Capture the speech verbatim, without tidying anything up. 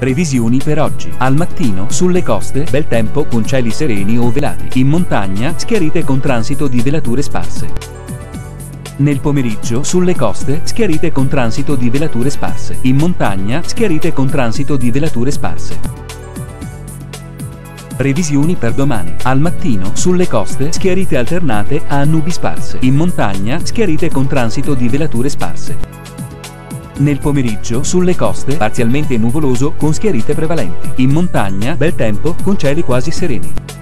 Previsioni per oggi. Al mattino, sulle coste, bel tempo con cieli sereni o velati. In montagna, schiarite con transito di velature sparse. Nel pomeriggio, sulle coste, schiarite con transito di velature sparse. In montagna, schiarite con transito di velature sparse. Previsioni per domani. Al mattino, sulle coste, schiarite alternate a nubi sparse. In montagna, schiarite con transito di velature sparse. Nel pomeriggio, sulle coste, parzialmente nuvoloso con schiarite prevalenti. In montagna, bel tempo con cieli quasi sereni.